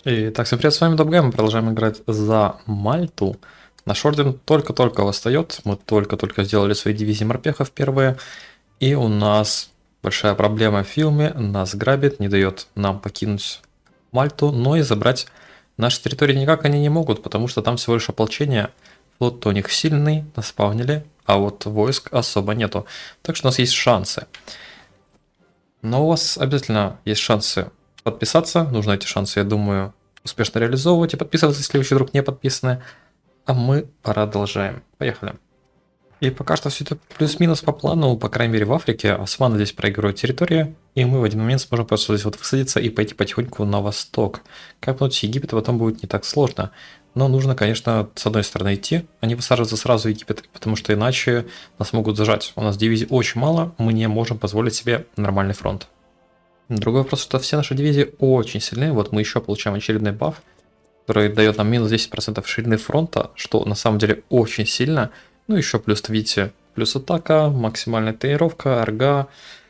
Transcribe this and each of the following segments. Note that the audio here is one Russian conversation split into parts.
Итак, всем привет, с вами Добгай, мы продолжаем играть за Мальту. Наш орден только-только восстает, мы только-только сделали свои дивизии морпехов первые, и у нас большая проблема в фильме, нас грабит, не дает нам покинуть Мальту, но и забрать наши территории никак они не могут, потому что там всего лишь ополчение, флот у них сильный, наспавнили, а вот войск особо нету, так что у нас есть шансы. Но у вас обязательно есть шансы подписаться. Нужно эти шансы, я думаю, успешно реализовывать и подписываться, если вы еще вдруг не подписаны. А мы продолжаем. Поехали. И пока что все это плюс-минус по плану, по крайней мере в Африке. Османы здесь проигрывают территории, и мы в один момент сможем просто здесь вот высадиться и пойти потихоньку на восток. Капнуть Египет потом будет не так сложно. Но нужно, конечно, с одной стороны идти, а не высаживаться сразу в Египет, потому что иначе нас могут зажать. У нас дивизий очень мало, мы не можем позволить себе нормальный фронт. Другой вопрос, что все наши дивизии очень сильны. Вот мы еще получаем очередной баф, который дает нам минус 10% ширины фронта, что на самом деле очень сильно. Ну еще плюс, видите, плюс атака, максимальная тренировка, арга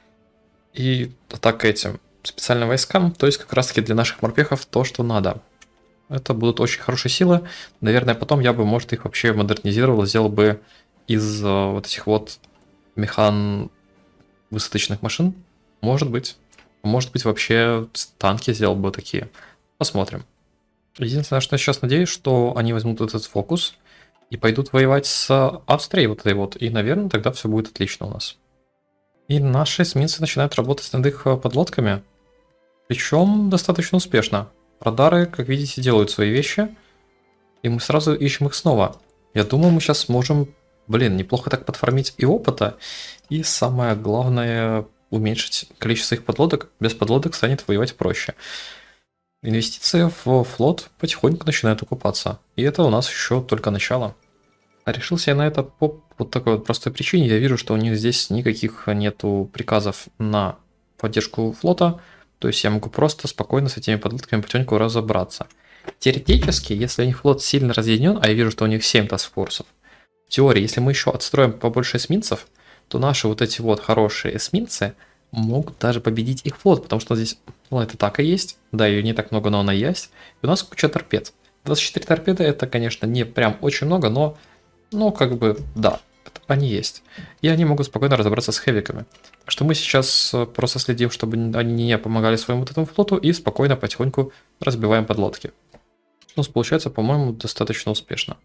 и атака этим специальным войскам. То есть как раз таки для наших морпехов то, что надо. Это будут очень хорошие силы. Наверное, потом я бы, может, их вообще модернизировал, сделал бы из вот этих вот механ высадочных машин. Может быть. Может быть, вообще танки сделал бы такие. Посмотрим. Единственное, что я сейчас надеюсь, что они возьмут этот фокус и пойдут воевать с Австрией вот этой вот. И, наверное, тогда все будет отлично у нас. И наши эсминцы начинают работать над их подлодками. Причем достаточно успешно. Радары, как видите, делают свои вещи. И мы сразу ищем их снова. Я думаю, мы сейчас сможем, неплохо так подформить и опыта. И самое главное, уменьшить количество их подлодок. Без подлодок станет воевать проще. Инвестиции в флот потихоньку начинают окупаться. И это у нас еще только начало. А решился я на это по вот такой вот простой причине. Я вижу, что у них здесь никаких нету приказов на поддержку флота. То есть я могу просто спокойно с этими подлодками потихоньку разобраться. Теоретически, если у них флот сильно разъединен, а я вижу, что у них 7 таскфорсов, в теории, если мы еще отстроим побольше эсминцев, то наши вот эти вот хорошие эсминцы могут даже победить их флот, потому что здесь атака есть, да, ее не так много, но она есть, и у нас куча торпед. 24 торпеды это, конечно, не прям очень много, но как бы, да, они есть. И они могут спокойно разобраться с хевиками. Так что мы сейчас просто следим, чтобы они не помогали своему вот этому флоту, и спокойно потихоньку разбиваем подлодки. У нас получается, по-моему, достаточно успешно.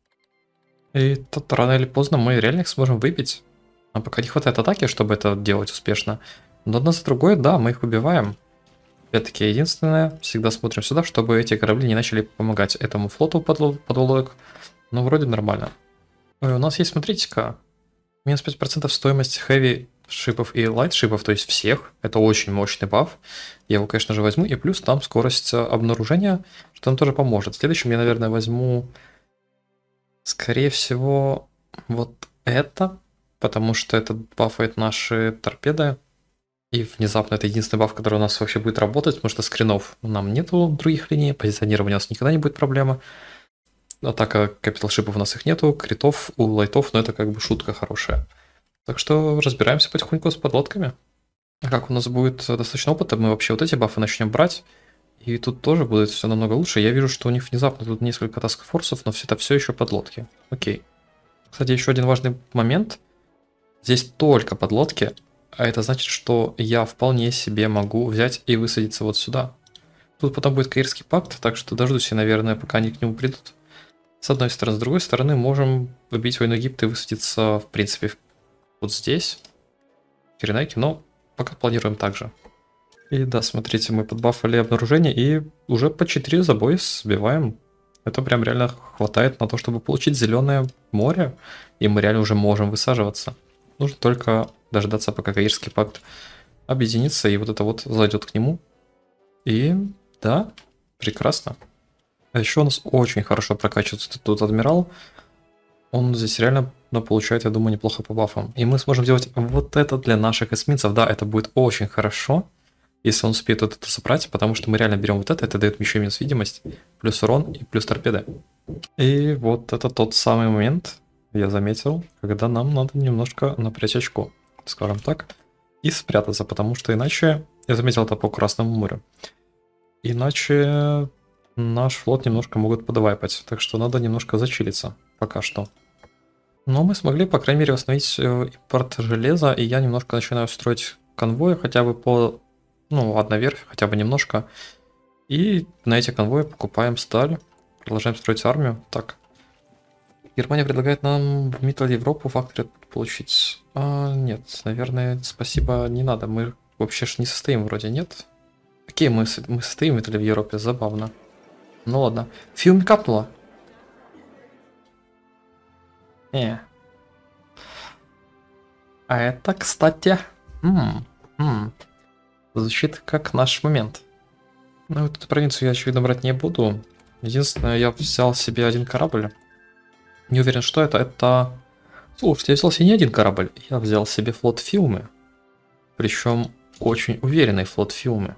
И тут рано или поздно мы реально их сможем выбить. Нам пока не хватает атаки, чтобы это делать успешно. Но одно за другое, да, мы их убиваем. Опять-таки, единственное, всегда смотрим сюда, чтобы эти корабли не начали помогать этому флоту подлодок. Но вроде нормально. Ой, у нас есть, смотрите-ка, минус 5% стоимость heavy шипов и light шипов, то есть всех. Это очень мощный баф. Я его, конечно же, возьму. И плюс там скорость обнаружения, что нам тоже поможет. Следующим я, наверное, возьму, скорее всего, вот это. Потому что это бафает наши торпеды. И внезапно это единственный баф, который у нас вообще будет работать, потому что скринов нам нету других линий, позиционирования у нас никогда не будет проблемы. Атака капитал шипов у нас их нету, критов у лайтов, но это как бы шутка хорошая. Так что разбираемся потихоньку с подлодками. А как у нас будет достаточно опыта, мы вообще вот эти бафы начнем брать. И тут тоже будет все намного лучше. Я вижу, что у них внезапно тут несколько таскфорсов, но это все еще подлодки. Окей. Кстати, еще один важный момент. Здесь только подлодки, а это значит, что я вполне себе могу взять и высадиться вот сюда. Тут потом будет Каирский пакт, так что дождусь я, наверное, пока они к нему придут. С одной стороны. С другой стороны, можем выбить войну Египта и высадиться, в принципе, вот здесь, в Киренайке, но пока планируем так же. И да, смотрите, мы подбафали обнаружение и уже по 4 забоя сбиваем. Это прям реально хватает на то, чтобы получить зеленое море, и мы реально уже можем высаживаться. Нужно только дождаться, пока Каирский пакт объединится, и вот это вот зайдет к нему. И да, прекрасно. А еще у нас очень хорошо прокачивается тут адмирал. Он здесь реально получает, я думаю, неплохо по бафам. И мы сможем делать вот это для наших эсминцев. Да, это будет очень хорошо, если он успеет вот это собрать, потому что мы реально берем вот это дает еще минус видимость, плюс урон и плюс торпеды. И вот это тот самый момент, я заметил, когда нам надо немножко напрячь очко, скажем так, и спрятаться, потому что иначе, я заметил это по Красному морю, иначе наш флот немножко могут подвайпать, так что надо немножко зачилиться пока что. Но мы смогли, по крайней мере, восстановить импорт железа, и я немножко начинаю строить конвои хотя бы по, ну, одна верфь, хотя бы немножко. И на эти конвои покупаем сталь, продолжаем строить армию. Так, Германия предлагает нам в Миттл Европу факторы получить. Нет, наверное, спасибо, не надо, мы вообще ж не состоим вроде, нет? Какие мы состоим в Миттл Европе, забавно. Ну ладно, филм капнула. А это, кстати, звучит как наш момент. Ну, вот эту провинцию я, очевидно, брать не буду. Единственное, я взял себе один корабль. Не уверен, что это... Слушайте, я взял себе не один корабль. Я взял себе флот Филмы. Причем очень уверенный флот Филмы.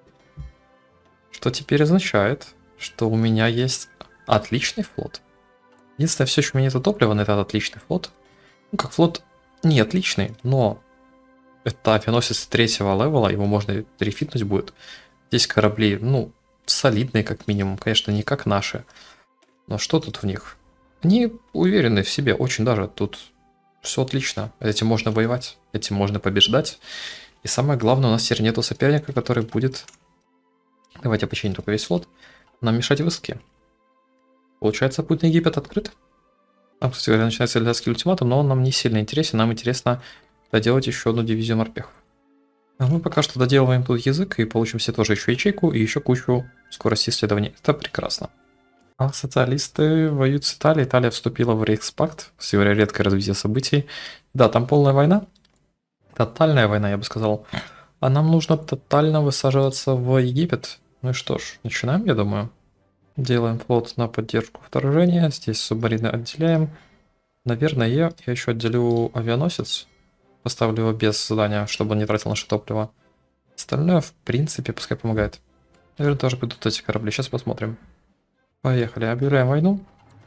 Что теперь означает, что у меня есть отличный флот. Единственное, все еще у меня нет топлива на этот отличный флот. Ну, как флот не отличный, но это авианосец третьего левела, его можно рефитнуть будет. Здесь корабли, ну, солидные как минимум, конечно, не как наши. Но что тут в них? Они уверены в себе, очень даже. Тут все отлично. Этим можно воевать, этим можно побеждать. И самое главное, у нас теперь нету соперника, который будет... Давайте починим только весь флот. Нам мешать в иске. Получается, путь на Египет открыт. Там, кстати говоря, начинается Эльдатский ультиматум, но он нам не сильно интересен. Нам интересно доделать еще одну дивизию морпехов. А мы пока что доделываем тут язык и получим себе тоже еще ячейку и еще кучу скорости исследований. Это прекрасно. А социалисты воюют с Италией. Италия вступила в Рейхспакт. Сегодня редкое развитие событий. Да, там полная война. Тотальная война, я бы сказал. А нам нужно тотально высаживаться в Египет. Ну и что ж, начинаем, я думаю. Делаем флот на поддержку вторжения. Здесь субмарины отделяем. Наверное, я еще отделю авианосец. Поставлю его без задания, чтобы он не тратил наше топливо. Остальное, в принципе, пускай помогает. Наверное, тоже придут эти корабли. Сейчас посмотрим. Поехали, объявляем войну.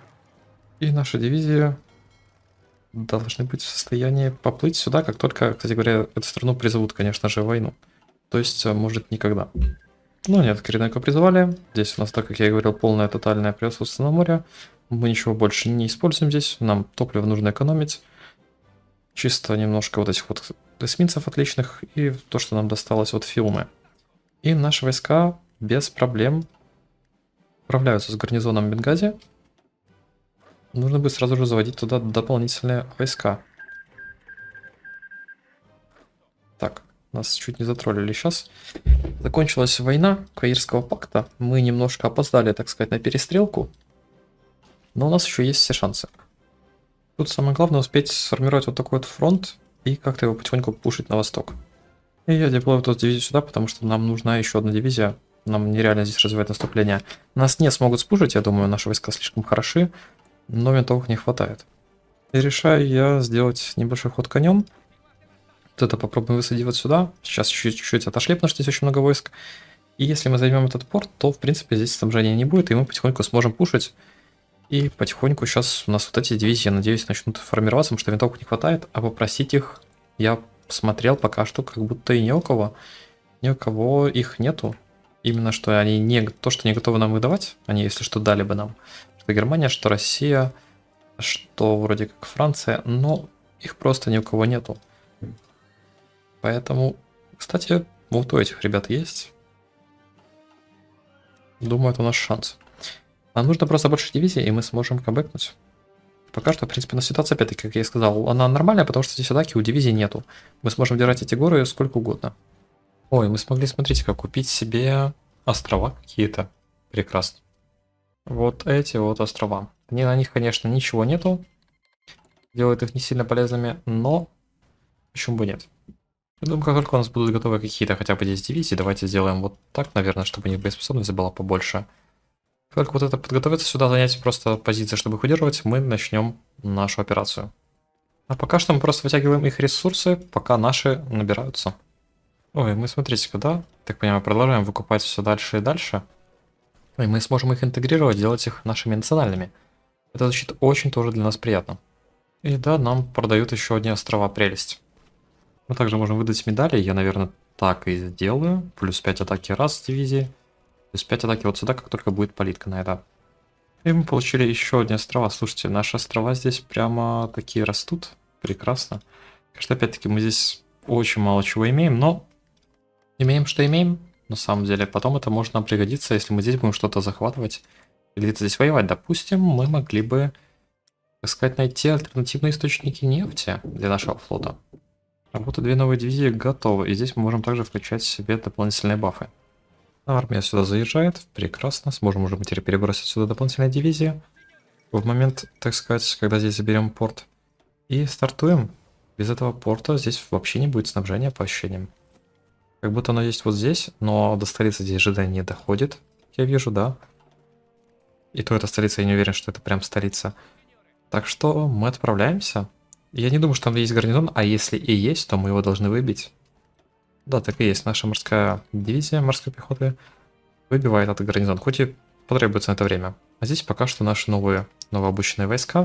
И наши дивизии должны быть в состоянии поплыть сюда, как только, кстати говоря, эту страну призовут, конечно же, в войну. То есть, может, никогда. Ну нет, Киренайку призывали. Здесь у нас, так как я и говорил, полное тотальное превосходство на море. Мы ничего больше не используем здесь. Нам топливо нужно экономить. Чисто немножко вот этих вот эсминцев отличных и то, что нам досталось от Филмы. И наши войска без проблем справляются с гарнизоном Бенгази. Нужно будет сразу же заводить туда дополнительные войска. Так, нас чуть не затроллили сейчас. Закончилась война Каирского пакта. Мы немножко опоздали, так сказать, на перестрелку. Но у нас еще есть все шансы. Тут самое главное успеть сформировать вот такой вот фронт и как-то его потихоньку пушить на восток. И я деплою эту дивизию сюда, потому что нам нужна еще одна дивизия. Нам нереально здесь развивать наступление. Нас не смогут спушить, я думаю, наши войска слишком хороши, но винтовок не хватает. И решаю я сделать небольшой ход конем. Вот это попробуем высадить вот сюда. Сейчас чуть-чуть отошли, потому что здесь очень много войск. И если мы займем этот порт, то в принципе здесь снабжения не будет, и мы потихоньку сможем пушить. И потихоньку сейчас у нас вот эти дивизии, я надеюсь, начнут формироваться, потому что винтовок не хватает, а попросить их я смотрел пока что, как будто и ни у кого их нету. Именно что они не готовы нам выдавать, они, если что, дали бы нам. Что Германия, что Россия, что вроде как Франция, но их просто ни у кого нету. Поэтому, кстати, вот у этих ребят есть. Думаю, это наш шанс. Нам нужно просто больше дивизий, и мы сможем камбэкнуть. Пока что, в принципе, на ситуация, опять-таки, как я и сказал, она нормальная, потому что здесь атаки у дивизий нету. Мы сможем держать эти горы сколько угодно. Ой, мы смогли, смотрите, как купить себе острова какие-то. Прекрасно. Вот эти вот острова. На них, конечно, ничего нету. Делает их не сильно полезными, но почему бы нет? Я думаю, как только у нас будут готовы какие-то хотя бы 10 дивизий, давайте сделаем вот так, наверное, чтобы у них боеспособность была побольше. Как только вот это подготовиться сюда, занять просто позиции, чтобы их удерживать, мы начнем нашу операцию. А пока что мы просто вытягиваем их ресурсы, пока наши набираются. Ой, мы смотрите-ка, да? Так понимаю, продолжаем выкупать все дальше и дальше. И мы сможем их интегрировать, делать их нашими национальными. Это звучит очень тоже для нас приятно. И да, нам продают еще одни острова, прелесть. Мы также можем выдать медали, я, наверное, так и сделаю. Плюс 5 атаки раз с дивизии. есть 5 атаки вот сюда, как только будет палитка на это. И мы получили еще одни острова. Слушайте, наши острова здесь прямо такие растут. Прекрасно. Конечно, опять-таки мы здесь очень мало чего имеем, но имеем, что имеем. На самом деле, потом это может нам пригодиться, если мы здесь будем что-то захватывать или где-то здесь воевать. Допустим, мы могли бы, так сказать, найти альтернативные источники нефти для нашего флота. Работа 2 новые дивизии готовы, и здесь мы можем также включать себе дополнительные бафы. Армия сюда заезжает, прекрасно, сможем уже теперь перебросить сюда дополнительные дивизии в момент, так сказать, когда здесь заберем порт. И стартуем. Без этого порта здесь вообще не будет снабжения по ощущениям. Как будто оно есть вот здесь, но до столицы здесь ЖД не доходит, я вижу, да. И то эта столица, я не уверен, что это прям столица. Так что мы отправляемся. Я не думаю, что там есть гарнизон, а если и есть, то мы его должны выбить. Да, так и есть. Наша морская дивизия морской пехоты выбивает этот гарнизон, хоть и потребуется на это время. А здесь пока что наши новообученные войска,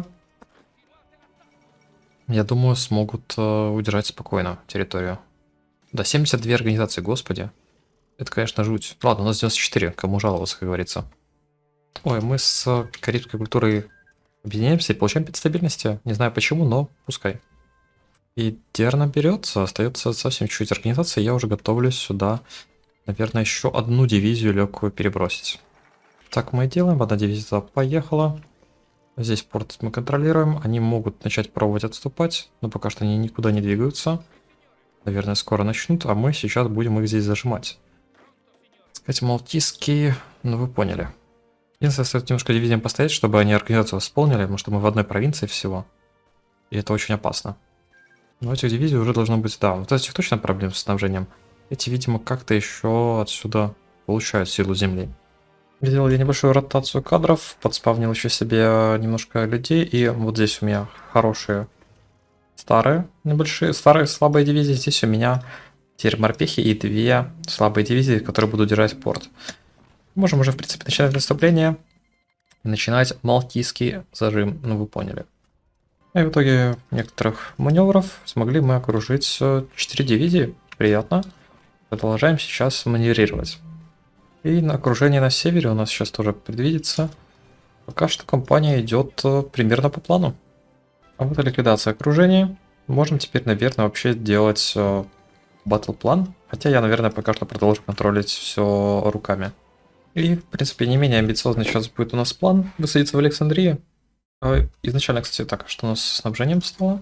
я думаю, смогут удержать спокойно территорию. Да, 72 организации, господи. Это, конечно, жуть. Ладно, у нас 94, кому жаловаться, как говорится. Ой, мы с карибской культурой объединяемся и получаем 5 стабильности. Не знаю почему, но пускай. И Терна берется, остается совсем чуть-чуть организации. Я уже готовлюсь сюда, наверное, еще одну дивизию легкую перебросить. Так мы и делаем. Одна дивизия туда поехала. Здесь порт мы контролируем. Они могут начать пробовать отступать, но пока что они никуда не двигаются. Наверное, скоро начнут, а мы сейчас будем их здесь зажимать. Так сказать, малтийские, ну вы поняли. Единственное, стоит немножко дивизиям постоять, чтобы они организацию восполнили, потому что мы в одной провинции всего. И это очень опасно. Но этих дивизий уже должно быть, да, вот этих точно проблем с снабжением. Эти, видимо, как-то еще отсюда получают силу земли. Сделали небольшую ротацию кадров, подспавнил еще себе немножко людей, и вот здесь у меня хорошие старые слабые дивизии, здесь у меня теперь морпехи и 2 слабые дивизии, которые будут держать порт. Можем уже, в принципе, начинать наступление и начинать малтийский зажим, ну вы поняли. И в итоге некоторых маневров смогли мы окружить 4 дивизии, приятно. Продолжаем сейчас маневрировать. И на окружение на севере у нас сейчас тоже предвидится. Пока что кампания идет примерно по плану. А вот и ликвидация окружения. Можем теперь, наверное, вообще делать батл-план. Хотя я, наверное, пока что продолжу контролить все руками. И, в принципе, не менее амбициозный сейчас будет у нас план высадиться в Александрии. Изначально, кстати, так, что у нас с снабжением стало?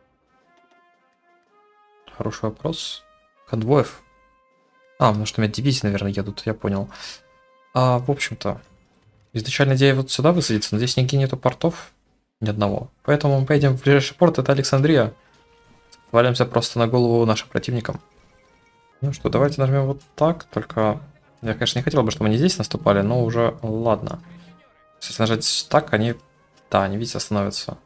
Хороший вопрос. Конвоев. Потому что у меня дивизии, наверное, едут, я понял. В общем-то, изначально идея вот сюда высадиться, но здесь нигде нету портов. Ни одного. Поэтому мы поедем в ближайший порт, это Александрия. Валимся просто на голову нашим противникам. Ну что, давайте нажмем вот так, только... Я, конечно, не хотел бы, чтобы они здесь наступали, но уже ладно. Если нажать так, они... Да, они, видите, остановятся.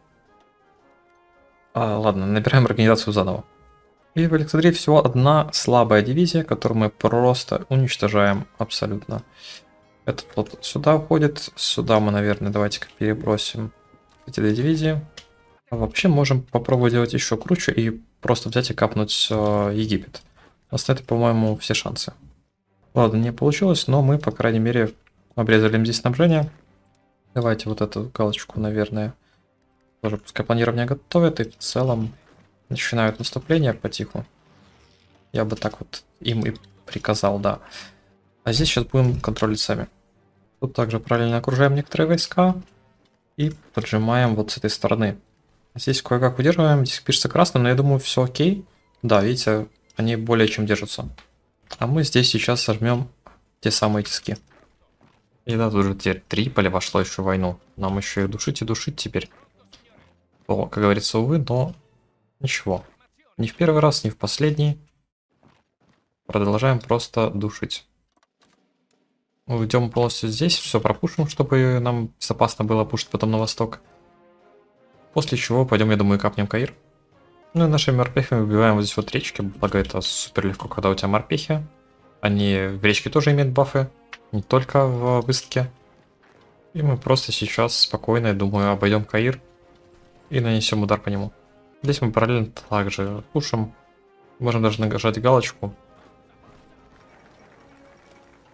Ладно, набираем организацию заново. И в Александрии всего одна слабая дивизия, которую мы просто уничтожаем абсолютно. Этот флот сюда уходит. Сюда мы, наверное, давайте-ка перебросим эти 2 дивизии. А вообще можем попробовать делать еще круче и просто взять и капнуть Египет. У нас на это, по-моему, все шансы. Ладно, не получилось, но мы, по крайней мере, обрезали им здесь снабжение. Давайте вот эту галочку, наверное, тоже пускай планирование готовят, и в целом начинают наступление потиху. Я бы так вот им и приказал, да. А здесь сейчас будем контролить сами. Тут также параллельно окружаем некоторые войска и поджимаем вот с этой стороны. Здесь кое-как удерживаем, здесь пишется красным, но я думаю, все окей. Да, видите, они более чем держатся. А мы здесь сейчас сожмем те самые тиски. И да, тут же теперь Триполи вошло еще в войну. Нам еще и душить теперь. О, как говорится, увы, но ничего. Не в первый раз, не в последний. Продолжаем просто душить. Уйдем полностью здесь, все пропушим, чтобы нам безопасно было пушить потом на восток. После чего пойдем, я думаю, капнем Каир. Ну и нашими морпехами выбиваем вот здесь вот речки, благо это супер легко, когда у тебя морпехи. Они в речке тоже имеют бафы, не только в высадке. И мы просто сейчас спокойно, я думаю, обойдем Каир и нанесем удар по нему. Здесь мы параллельно также пушим. Можем даже нажать галочку.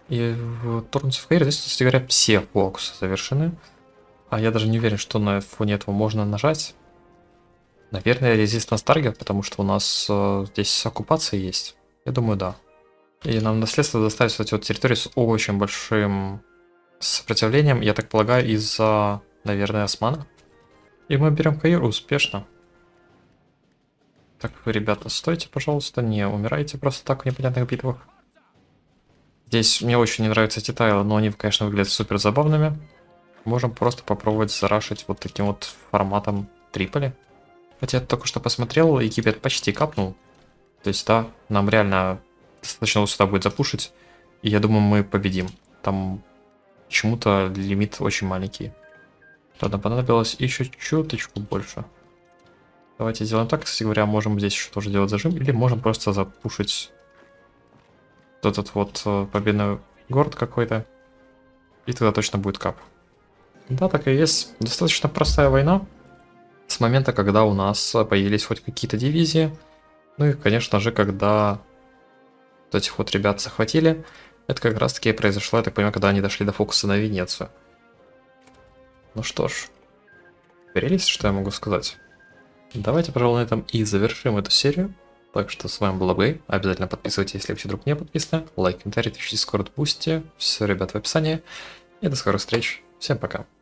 И в Torrents of Cair здесь, кстати говоря, все фокусы завершены. А я даже не уверен, что на фоне этого можно нажать. Наверное, Resistance Target, потому что у нас здесь оккупация есть. Я думаю, да. И нам наследство доставить, кстати, вот территорию с очень большим сопротивлением, я так полагаю, из-за, наверное, османа. И мы берем Каир успешно. Так, вы, ребята, стойте, пожалуйста, не умирайте просто так в непонятных битвах. Здесь мне очень не нравятся эти тайлы, но они, конечно, выглядят супер забавными. Можем просто попробовать зарашить вот таким вот форматом Триполи. Хотя я только что посмотрел, Египет почти капнул. То есть, да, нам реально достаточно вот сюда будет запушить. И я думаю, мы победим. Там почему-то лимит очень маленький. Правда, понадобилось еще чуточку больше. Давайте сделаем так. Кстати говоря, можем здесь еще тоже делать зажим. Или можем просто запушить вот этот вот победный город какой-то. И тогда точно будет кап. Да, так и есть. Достаточно простая война. С момента, когда у нас появились хоть какие-то дивизии. Ну и, конечно же, когда вот этих вот ребят захватили. Это как раз таки произошло, я так понимаю, когда они дошли до фокуса на Венецию. Ну что ж. Прелесть, что я могу сказать. Давайте, пожалуй, на этом и завершим эту серию. Так что с вами был Абгей. Обязательно подписывайтесь, если вообще вдруг не подписаны. Лайк, комментарий, Twitch, Discord, Boosty. Все, ребят, в описании. И до скорых встреч. Всем пока.